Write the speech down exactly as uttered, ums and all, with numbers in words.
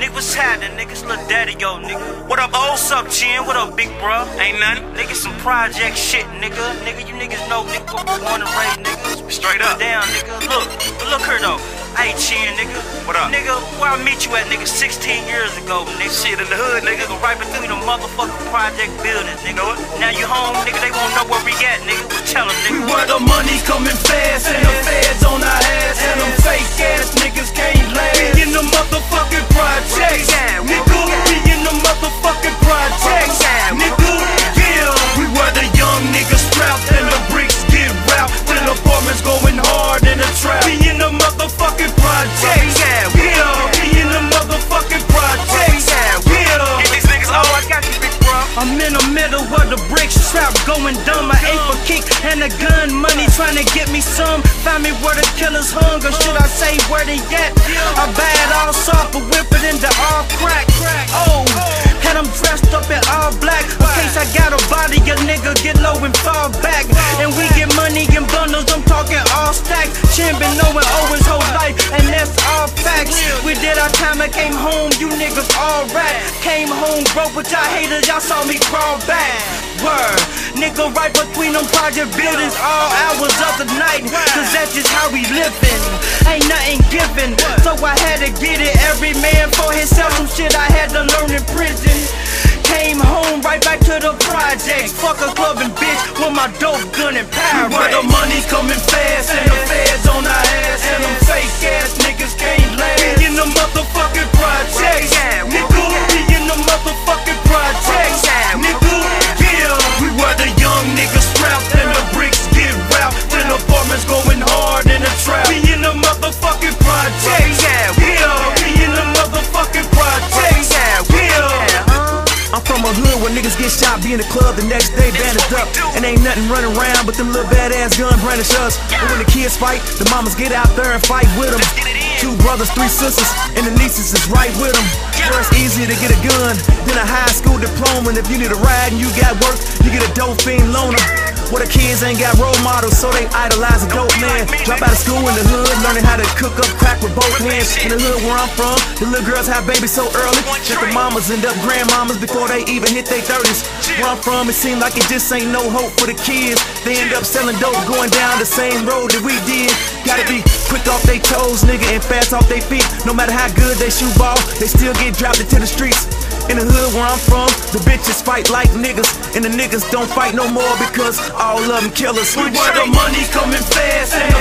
Nigga, what's happening, niggas? Lil Daddy, yo, nigga. What up, O? What's up, Chin? What up, big bro? Ain't nothing. Nigga, some project shit, nigga. Nigga, you niggas know, nigga, born and raised, nigga. Straight up. Down, nigga. Look, but look here, though. Hey, Chin, nigga. What up? Nigga, where I meet you at, nigga, sixteen years ago, nigga. Shit in the hood, nigga. Go right between the motherfucking project buildings, nigga. Now you home, nigga, they won't know where we at, nigga. Well, tell them, nigga. We where the money coming fast, and the feds on our ass, and them fake ass niggas can't last. We in the motherfucking projects, nigga. We in the motherfucking projects, nigga. Yeah, we where the young niggas strapped and the bricks get wrapped, till the apartments going hard in the trap. We in the motherfucking projects, yeah. We in the motherfucking projects, yeah. Get these niggas, oh, I got you, big bro. I'm in the middle of the bricks trap, going dumb. I ate for kick and a gun, money trying to get me some. Find me where the killers hung, or should I say where they at? I buy it all soft, but whip it into all crack. Oh, had them dressed up in all black, in case I got a body, a nigga get low and fall back. And we get money in bundles, I'm talking all stacks. Chin been knowing O his whole life, and that's all facts. We did our time and came home, you niggas all rat. Came home broke, but y'all haters, y'all saw me crawl back. Word, nigga, right between them project buildings all hours of the night, cause that's just how we living. Ain't nothing given, so I had to get it. Every man for himself, some shit I had to learn in prison. Came home right back to the projects. Fuck a club and bitch with my dope gun and power. We where the money coming fast, and the feds on our ass, and them fake ass niggas can't last. We in the motherfucking projects, nigga. We in the motherfucking projects, nigga. Yeah, we where the young niggas strapped and the bricks get wrapped, till the apartments going hard in the trap. We in the motherfucking projects, yeah. We in the motherfucking projects, yeah. I'm from a hood where niggas get shot, be in the club the next day bandaged up, and ain't nothing running around but them little badass gun brandish us. But when the kids fight, the mamas get out there and fight with them. Two brothers, three sisters, and the nieces is right with them. Where it's easier to get a gun than a high school diploma. And if you need a ride and you got work, you get a dope fiend loaner. Where the kids ain't got role models, so they idolize a dope man. Drop out of school in the hood, learning how to cook up crack with both hands. In the hood where I'm from, the little girls have babies so early that the mamas end up grandmamas before they even hit their thirties. Where I'm from, it seems like it just ain't no hope for the kids. They end up selling dope, going down the same road that we did. Gotta be quick off they toes, nigga, and fast off they feet. No matter how good they shoot ball, they still get dropped into the streets. In the hood where I'm from, the bitches fight like niggas, and the niggas don't fight no more because all of them killers. We where the money coming fast, and